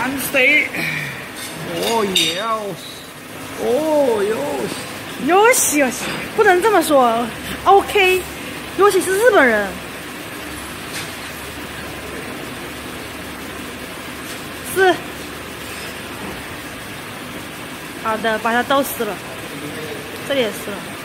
干谁？哦哟，哦哟， 游戏，不能这么说。OK， 游戏是日本人。是。好的，把它都撕了，这里也撕了。